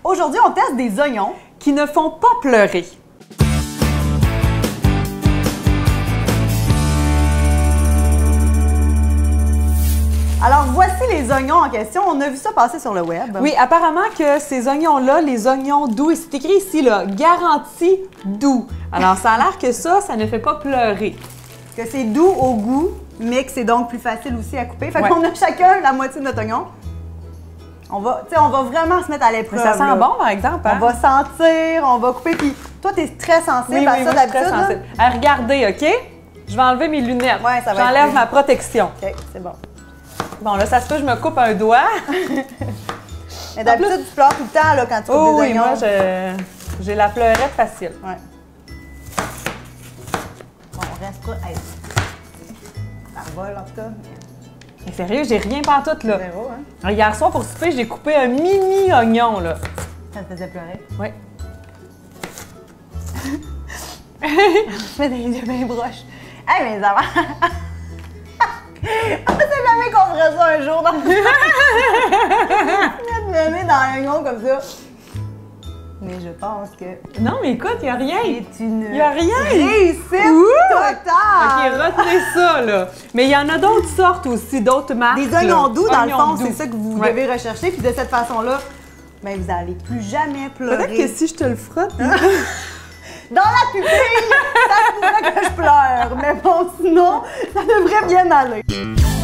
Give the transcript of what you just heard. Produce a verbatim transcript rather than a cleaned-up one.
Aujourd'hui, on teste des oignons qui ne font pas pleurer. Alors, voici les oignons en question. On a vu ça passer sur le web. Oui, apparemment que ces oignons-là, les oignons doux, et c'est écrit ici, là, garantie doux. Alors, ça a l'air que ça, ça ne fait pas pleurer. Que c'est doux au goût, mais que c'est donc plus facile aussi à couper. Fait Ouais. qu'on a chacun la moitié de notre oignon. On va, tu sais, on va vraiment se mettre à l'épreuve. Ça sent là. bon, par exemple. Hein? On va sentir, on va couper. Puis toi, t'es très sensible Oui, à oui, ça moi, je suis très d'habitude. sensible. Ah, regardez, OK? Je vais enlever mes lunettes. Ouais, ça va être J'enlève plus. ma protection. OK, c'est bon. Bon, là, ça se peut, je me coupe un doigt. Mais d'habitude, tu pleures tout le temps là, quand tu coupes Oh des oui, oignons. moi, je- j'ai la pleurette facile. Ouais. Bon, on reste pas. Hey. Ça vole, en tout cas. Mais sérieux, j'ai rien pantoute, là. Zéro, hein? Alors, hier soir, pour souper, j'ai coupé un mini oignon, là. Ça te faisait pleurer. Oui. Je mets des yeux bien broches. Hey, mes amants! On sait jamais qu'on ferait ça un jour dans le mettre le nez dans l'oignon comme ça. Mais je pense que Non, mais écoute, il n'y a rien. c'est une Y a rien. réussite Ouh! totale! OK, retenez ça, là. Mais il y en a d'autres sortes aussi, d'autres marques. Des oignons là. doux, dans le Oignons fond, doux. c'est ça que vous Ouais. devez rechercher. Puis de cette façon-là, ben, vous n'allez plus jamais pleurer. Peut-être que si je te le frotte. Dans la pupille, ça se pourrait que je pleure. Mais bon, sinon, ça devrait bien aller.